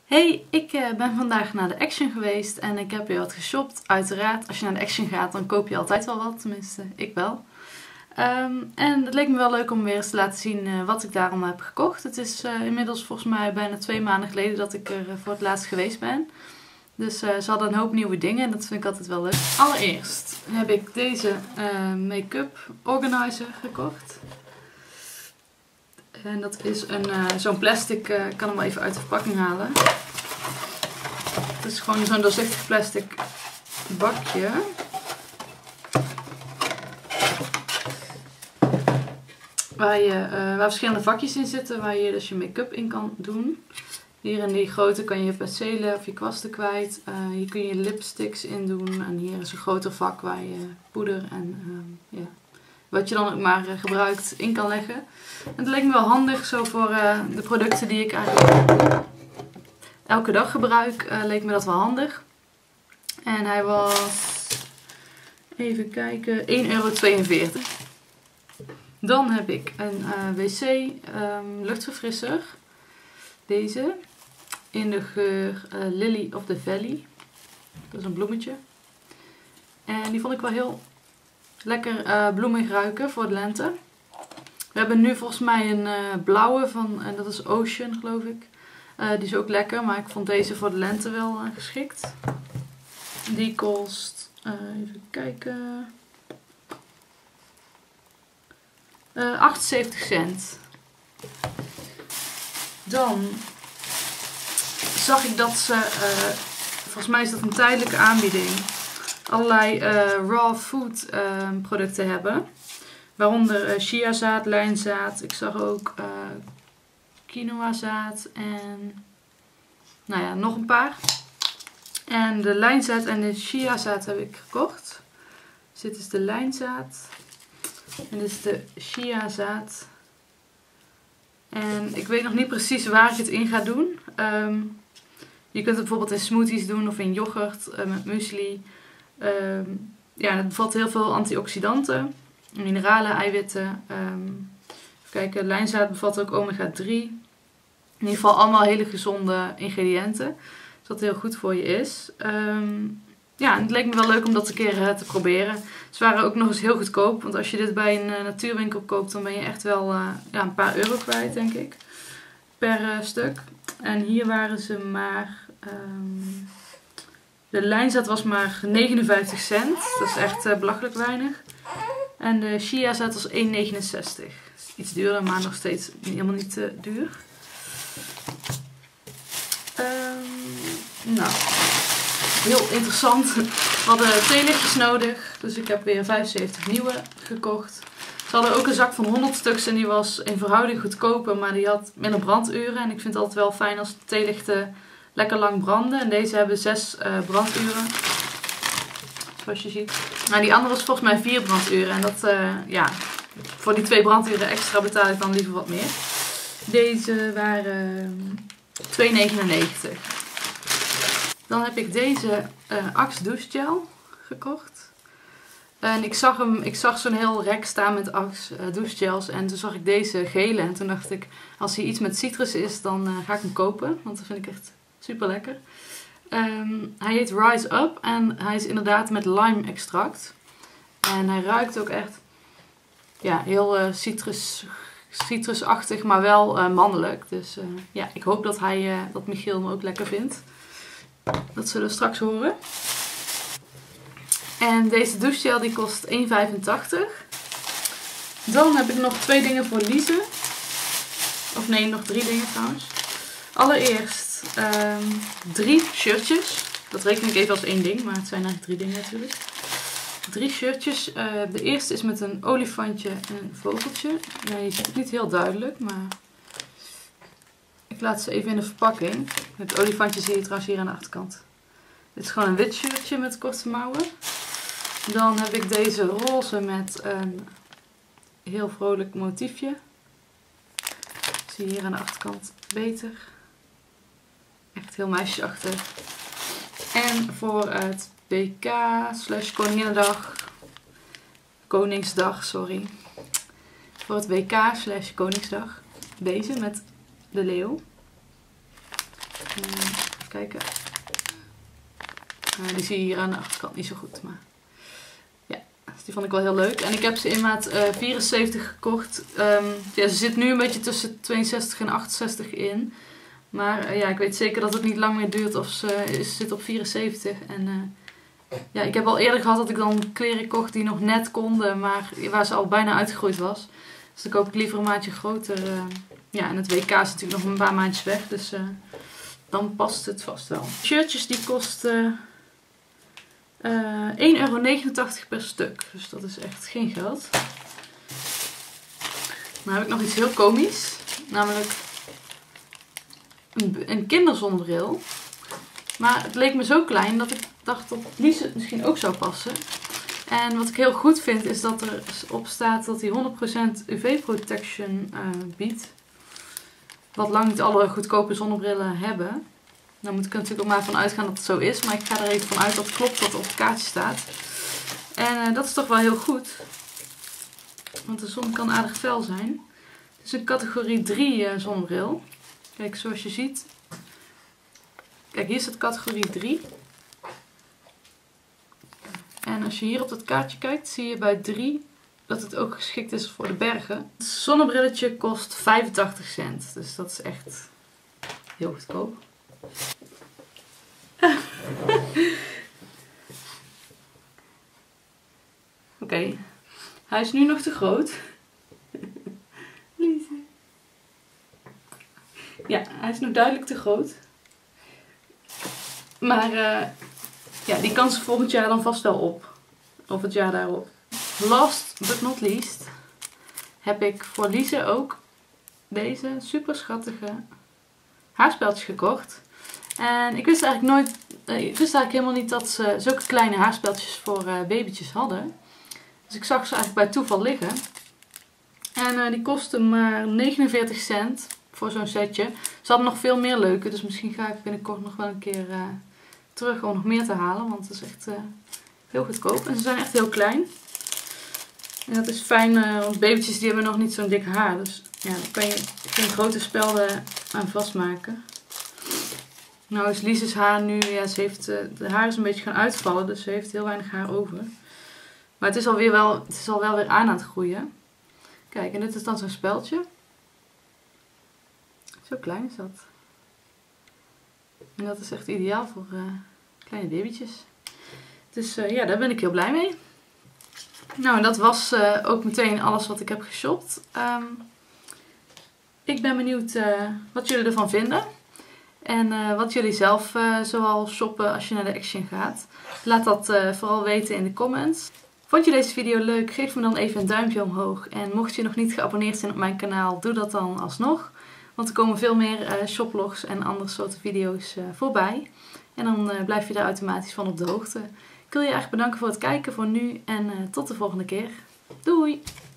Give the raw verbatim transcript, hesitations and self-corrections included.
Hey, ik uh, ben vandaag naar de Action geweest en ik heb weer wat geshopt. Uiteraard, als je naar de Action gaat, dan koop je altijd wel wat. Tenminste, ik wel. Um, en het leek me wel leuk om weer eens te laten zien uh, wat ik daarom heb gekocht. Het is uh, inmiddels volgens mij bijna twee maanden geleden dat ik er uh, voor het laatst geweest ben. Dus uh, ze hadden een hoop nieuwe dingen en dat vind ik altijd wel leuk. Allereerst heb ik deze uh, make-up organizer gekocht. En dat is een uh, zo'n plastic, uh, ik kan hem wel even uit de verpakking halen. Het is gewoon zo'n doorzichtig plastic bakje. Waar, je, uh, waar verschillende vakjes in zitten, waar je dus je make-up in kan doen. Hier in die grote kan je je penselen of je kwasten kwijt. Uh, hier kun je lipsticks in doen. En hier is een groter vak waar je poeder en uh, ja, wat je dan ook maar uh, gebruikt in kan leggen. En het leek me wel handig zo voor uh, de producten die ik eigenlijk elke dag gebruik. Uh, leek me dat wel handig. En hij was, even kijken, één euro tweeënveertig. Dan heb ik een uh, wc um, luchtverfrisser. Deze. In de geur uh, Lily of the Valley. Dat is een bloemetje. En die vond ik wel heel lekker uh, bloemig ruiken voor de lente. We hebben nu volgens mij een uh, blauwe van, en dat is Ocean geloof ik. Uh, die is ook lekker, maar ik vond deze voor de lente wel uh, geschikt. Die kost, uh, even kijken, uh, achtenzeventig cent. Dan zag ik dat ze, uh, volgens mij is dat een tijdelijke aanbieding, allerlei uh, raw food uh, producten hebben. Waaronder uh, chiazaad, lijnzaad, ik zag ook uh, quinoazaad en nou ja, nog een paar. En de lijnzaad en de chiazaad heb ik gekocht. Dus dit is de lijnzaad en dit is de chiazaad. En ik weet nog niet precies waar ik het in ga doen. Um, je kunt het bijvoorbeeld in smoothies doen of in yoghurt uh, met muesli. Um, ja, het bevat heel veel antioxidanten, mineralen, eiwitten. Um, even kijken, lijnzaad bevat ook omega drie. In ieder geval allemaal hele gezonde ingrediënten. Dus wat heel goed voor je is. Um, ja, en het leek me wel leuk om dat een keer uh, te proberen. Ze waren ook nog eens heel goedkoop. Want als je dit bij een uh, natuurwinkel koopt, dan ben je echt wel uh, ja, een paar euro kwijt, denk ik. Per uh, stuk. En hier waren ze maar... Um, de lijnzaad was maar negenenvijftig cent. Dat is echt uh, belachelijk weinig. En de chiazaad was één negenenzestig. Iets duurder, maar nog steeds helemaal niet uh, duur. Um, nou, heel interessant. We hadden theelichtjes nodig. Dus ik heb weer vijfenzeventig nieuwe gekocht. Ze hadden ook een zak van honderd stuks en die was in verhouding goedkoper, maar die had minder branduren. En ik vind het altijd wel fijn als theelichten lekker lang branden. En deze hebben zes uh, branduren. Zoals je ziet. Maar die andere was volgens mij vier branduren. En dat, uh, ja, voor die twee branduren extra betaal ik dan liever wat meer. Deze waren twee negenennegentig. Dan heb ik deze uh, Axe douchegel gekocht. En ik zag, hem, ik zag zo'n heel rek staan met Axe uh, douchegels. En toen zag ik deze gele. En toen dacht ik, als hij iets met citrus is, dan uh, ga ik hem kopen. Want dat vind ik echt super lekker. Um, hij heet Rise Up. En hij is inderdaad met lime extract. En hij ruikt ook echt ja, heel uh, citrus, citrusachtig, maar wel uh, mannelijk. Dus uh, ja, ik hoop dat, hij, uh, dat Michiel hem ook lekker vindt. Dat zullen we straks horen. En deze douchegel die kost één vijfentachtig. Dan heb ik nog twee dingen voor Lise. Of nee, nog drie dingen trouwens. Allereerst um, drie shirtjes. Dat reken ik even als één ding, maar het zijn eigenlijk drie dingen natuurlijk. Drie shirtjes. Uh, de eerste is met een olifantje en een vogeltje. Ja, je ziet het niet heel duidelijk, maar ik laat ze even in de verpakking. Het olifantje zie je trouwens hier aan de achterkant. Dit is gewoon een wit shirtje met korte mouwen. Dan heb ik deze roze met een heel vrolijk motiefje. Zie je hier aan de achterkant beter. Echt heel meisjesachtig. En voor het B K slash Koninginnedag. Koningsdag, sorry. Voor het W K slash Koningsdag. Deze met de leeuw. even kijken. Uh, die zie je hier aan de achterkant niet zo goed. Maar ja, dus die vond ik wel heel leuk. En ik heb ze in maat uh, vierenzeventig gekocht. Um, ja, ze zit nu een beetje tussen tweeënzestig en achtenzestig in. Maar uh, ja, ik weet zeker dat het niet lang meer duurt of ze, ze zit op vierenzeventig. En uh, ja, ik heb al eerder gehad dat ik dan kleren kocht die nog net konden, maar waar ze al bijna uitgegroeid was. Dus dan koop ik liever een maatje groter. Uh, ja, en het W K is natuurlijk nog een paar maandjes weg, dus uh, dan past het vast wel. Shirtjes die kosten uh, één euro negenentachtig per stuk, dus dat is echt geen geld. Dan heb ik nog iets heel komisch, namelijk een, een kinderzonnebril. Maar het leek me zo klein dat ik dacht dat Lies het misschien ook zou passen. En wat ik heel goed vind is dat er op staat dat hij honderd procent U V protection uh, biedt. Wat lang niet alle goedkope zonnebrillen hebben. Daar moet ik er natuurlijk ook maar van uitgaan dat het zo is. Maar ik ga er even van uit dat het klopt wat er op het kaartje staat. En uh, dat is toch wel heel goed. Want de zon kan aardig fel zijn. Het is een categorie drie uh, zonnebril. Kijk, zoals je ziet. Kijk, hier staat categorie drie. En als je hier op dat kaartje kijkt, zie je bij drie dat het ook geschikt is voor de bergen. Het zonnebrilletje kost vijfentachtig cent. Dus dat is echt heel goedkoop. Oké. Okay. Hij is nu nog te groot. Lies. Ja, hij is nog duidelijk te groot. Maar uh, ja, die kan ze volgend jaar dan vast wel op. Of het jaar daarop. Last but not least heb ik voor Lise ook deze super schattige haarspeltjes gekocht. En ik wist eigenlijk nooit, ik wist eigenlijk helemaal niet dat ze zulke kleine haarspeltjes voor uh, babytjes hadden. Dus ik zag ze eigenlijk bij toeval liggen. En uh, die kostten maar negenenveertig cent voor zo'n setje. Ze hadden nog veel meer leuke, dus misschien ga ik binnenkort nog wel een keer uh, terug om nog meer te halen. Want het is echt uh, heel goedkoop. En ze zijn echt heel klein. En dat is fijn, uh, want babytjes die hebben nog niet zo'n dik haar. Dus ja, daar kan je geen grote spelden aan vastmaken. Nou is Lise's haar nu, ja, ze heeft, uh, de haar is een beetje gaan uitvallen. Dus ze heeft heel weinig haar over. Maar het is, alweer wel, het is al wel weer aan aan het groeien. Kijk, en dit is dan zo'n speldje. Zo klein is dat. En dat is echt ideaal voor uh, kleine babytjes. Dus uh, ja, daar ben ik heel blij mee. Nou, en dat was uh, ook meteen alles wat ik heb geshopt. Um, ik ben benieuwd uh, wat jullie ervan vinden. En uh, wat jullie zelf uh, zoal shoppen als je naar de Action gaat. Laat dat uh, vooral weten in de comments. Vond je deze video leuk? Geef me dan even een duimpje omhoog. En mocht je nog niet geabonneerd zijn op mijn kanaal, doe dat dan alsnog. Want er komen veel meer uh, shoplogs en andere soorten video's uh, voorbij. En dan uh, blijf je daar automatisch van op de hoogte. Ik wil je erg bedanken voor het kijken voor nu en uh, tot de volgende keer. Doei!